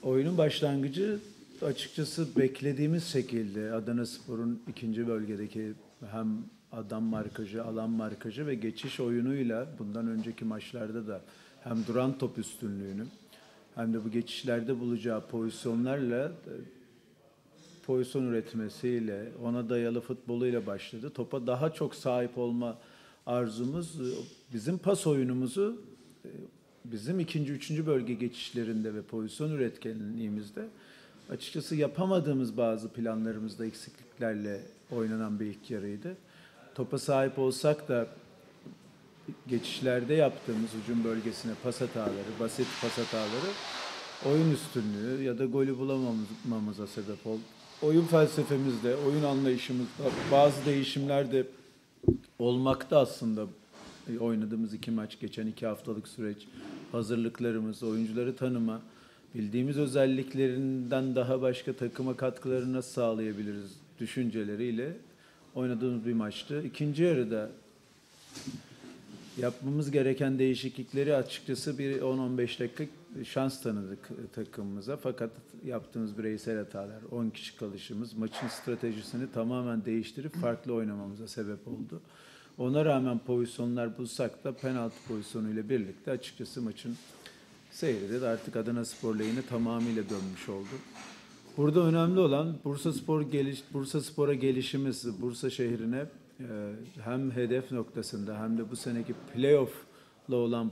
Oyunun başlangıcı açıkçası beklediğimiz şekilde Adanaspor'un ikinci bölgedeki hem adam markajı, alan markajı ve geçiş oyunuyla bundan önceki maçlarda da hem duran top üstünlüğünü hem de bu geçişlerde bulacağı pozisyonlarla pozisyon üretmesiyle, ona dayalı futboluyla başladı. Topa daha çok sahip olma arzumuz bizim pas oyunumuzu bizim ikinci, üçüncü bölge geçişlerinde ve pozisyon üretkenliğimizde açıkçası yapamadığımız bazı planlarımızda eksikliklerle oynanan bir ilk yarıydı. Topa sahip olsak da geçişlerde yaptığımız hücum bölgesine pas hataları, basit pas hataları oyun üstünlüğü ya da golü bulamamamıza sebep oldu. Oyun felsefemizde, oyun anlayışımızda bazı değişimler de olmakta aslında. Oynadığımız iki maç, geçen 2 haftalık süreç, hazırlıklarımız, oyuncuları tanıma, bildiğimiz özelliklerinden daha başka takıma katkıları nasıl sağlayabiliriz düşünceleriyle oynadığımız bir maçtı. İkinci yarıda yapmamız gereken değişiklikleri açıkçası bir 10-15 dakika şans tanıdık takımımıza. Fakat yaptığımız bireysel hatalar, 10 kişi kalışımız maçın stratejisini tamamen değiştirip farklı oynamamıza sebep oldu. Ona rağmen pozisyonlar bulsak da penaltı pozisyonuyla birlikte açıkçası maçın seyri de artık Adanaspor lehine tamamıyla dönmüş oldu. Burada önemli olan Bursaspor'a gelişimiz, Bursa şehrine hem hedef noktasında hem de bu seneki playoff'la olan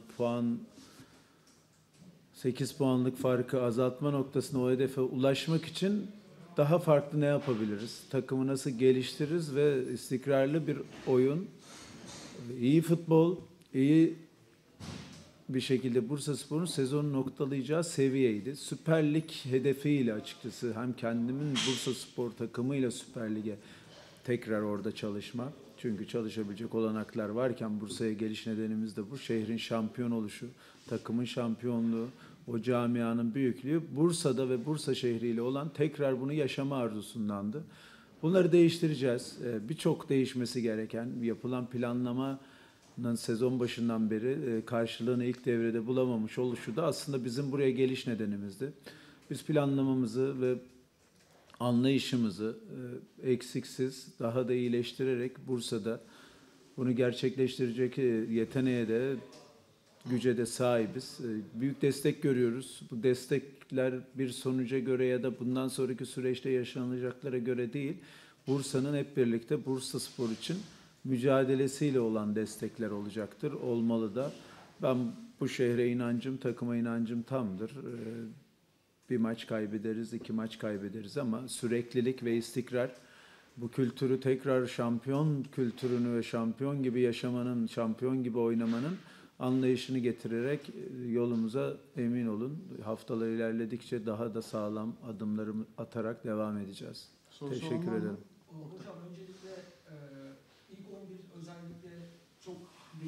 8 puanlık farkı azaltma noktasında o hedefe ulaşmak için daha farklı ne yapabiliriz? Takımı nasıl geliştiririz ve istikrarlı bir oyun, iyi futbol, iyi bir şekilde Bursaspor'un sezonu noktalayacağı seviyeydi. Süper Lig hedefiyle açıkçası hem kendimin Bursaspor takımıyla Süper Lig'e tekrar orada çalışma. Çünkü çalışabilecek olanaklar varken Bursa'ya geliş nedenimiz de bu. Şehrin şampiyon oluşu, takımın şampiyonluğu, o camianın büyüklüğü Bursa'da ve Bursa şehriyle olan tekrar bunu yaşama arzusundandı. Bunları değiştireceğiz. Birçok değişmesi gereken yapılan planlamanın sezon başından beri karşılığını ilk devrede bulamamış oluşu da aslında bizim buraya geliş nedenimizdi. Biz planlamamızı ve anlayışımızı eksiksiz daha da iyileştirerek Bursa'da bunu gerçekleştirecek yeteneğe de güce de sahibiz. Büyük destek görüyoruz. Bu destekler bir sonuca göre ya da bundan sonraki süreçte yaşanacaklara göre değil, Bursa'nın hep birlikte Bursaspor için mücadelesiyle olan destekler olacaktır. Olmalı da. Ben bu şehre inancım, takıma inancım tamdır. Bir maç kaybederiz, 2 maç kaybederiz ama süreklilik ve istikrar bu kültürü tekrar şampiyon kültürünü ve şampiyon gibi yaşamanın, şampiyon gibi oynamanın anlayışını getirerek yolumuza emin olun. Haftalar ilerledikçe daha da sağlam adımları atarak devam edeceğiz. Teşekkür ederim. Hocam öncelikle ilk 11 özellikle çok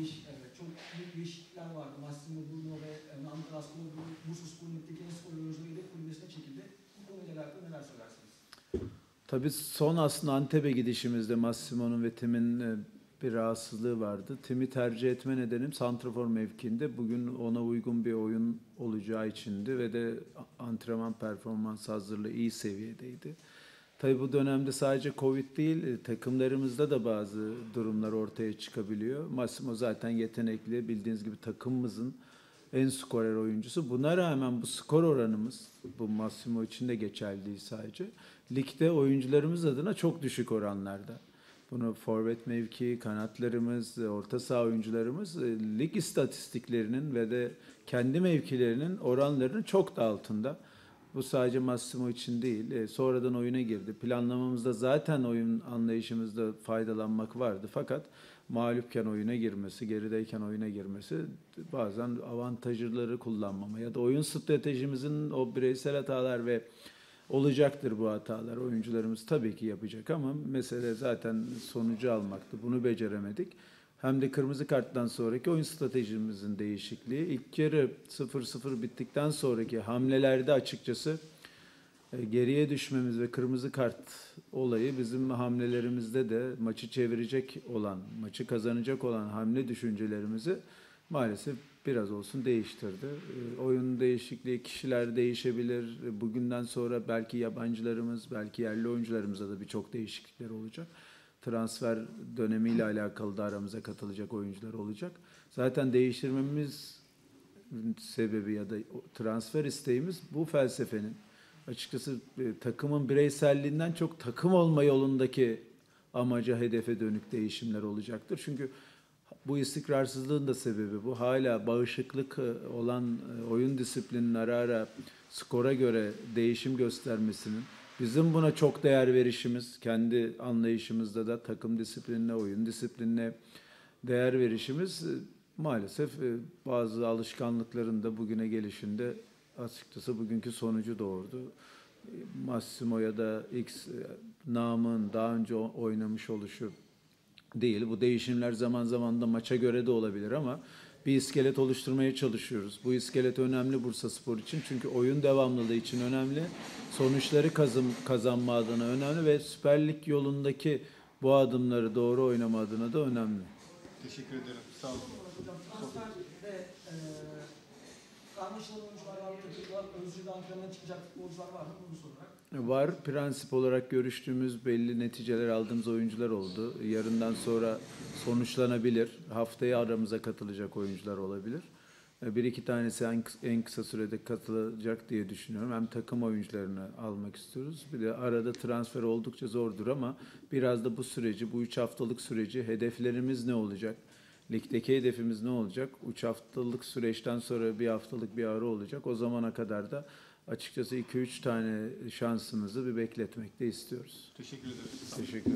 büyük değişiklikler vardı. Massimo Bruno ve Andras Kolo Bursaspor Lig'deki en skor oyuncularıyla kulübesine çekildi. Bu konuyla alakalı neler söylersiniz? Tabii son aslında Antep'e gidişimizde Massimo'nun ve Tim'in bir rahatsızlığı vardı. Tim'i tercih etme nedenim santrafor mevkiinde. Bugün ona uygun bir oyun olacağı içindi ve de antrenman performans hazırlığı iyi seviyedeydi. Tabii bu dönemde sadece Covid değil, takımlarımızda da bazı durumlar ortaya çıkabiliyor. Massimo zaten yetenekli, bildiğiniz gibi takımımızın en skorer oyuncusu. Buna rağmen bu skor oranımız, bu Massimo için de geçerli değil sadece, ligde oyuncularımız adına çok düşük oranlarda. Bunu forvet mevki, kanatlarımız, orta saha oyuncularımız lig istatistiklerinin ve de kendi mevkilerinin oranlarının çok da altında. Bu sadece Massimo için değil. Sonradan oyuna girdi. Planlamamızda zaten oyun anlayışımızda faydalanmak vardı. Fakat mağlupken oyuna girmesi, gerideyken oyuna girmesi bazen avantajları kullanmama ya da oyun stratejimizin o bireysel hatalar ve olacaktır bu hatalar. Oyuncularımız tabii ki yapacak ama mesele zaten sonucu almaktı. Bunu beceremedik. Hem de kırmızı karttan sonraki oyun stratejimizin değişikliği. İlk yarı 0-0 bittikten sonraki hamlelerde açıkçası geriye düşmemiz ve kırmızı kart olayı bizim hamlelerimizde de maçı çevirecek olan, maçı kazanacak olan hamle düşüncelerimizi maalesef biraz olsun değiştirdi. Oyun değişikliği, kişiler değişebilir. Bugünden sonra belki yabancılarımız, belki yerli oyuncularımızda da birçok değişiklikler olacak. Transfer dönemiyle alakalı da aramıza katılacak oyuncular olacak. Zaten değiştirmemiz sebebi ya da transfer isteğimiz bu felsefenin. Açıkçası takımın bireyselliğinden çok takım olma yolundaki amaca, hedefe dönük değişimler olacaktır. Çünkü bu istikrarsızlığın da sebebi bu. Hala bağışıklık olan oyun disiplininin ara ara skora göre değişim göstermesinin, bizim buna çok değer verişimiz, kendi anlayışımızda da takım disiplinine, oyun disiplinine değer verişimiz maalesef bazı alışkanlıkların da bugüne gelişinde açıkçası bugünkü sonucu doğurdu. Massimo ya da X namın daha önce oynamış oluşu değil. Bu değişimler zaman zaman da maça göre de olabilir ama bir iskelet oluşturmaya çalışıyoruz. Bu iskelet önemli Bursaspor için çünkü oyun devamlılığı için önemli. Sonuçları kazanma adına önemli ve Süper Lig yolundaki bu adımları doğru oynama adına da önemli. Teşekkür ederim. Sağ olun. Hocam transferde anlaşılan oyuncular var, takımlar özgürlüğü antrenmana çıkacak futbolcular var mı? Bunu sorarak. Var. Prensip olarak görüştüğümüz belli neticeler aldığımız oyuncular oldu. Yarından sonra sonuçlanabilir. Haftaya aramıza katılacak oyuncular olabilir. Bir iki tanesi en kısa sürede katılacak diye düşünüyorum. Hem takım oyuncularını almak istiyoruz. Bir de arada transfer oldukça zordur ama biraz da bu süreci, bu 3 haftalık süreci hedeflerimiz ne olacak? Ligdeki hedefimiz ne olacak? 3 haftalık süreçten sonra bir haftalık bir ara olacak. O zamana kadar da açıkçası 2-3 tane şansımızı bir bekletmek de istiyoruz. Teşekkür ederim. Teşekkür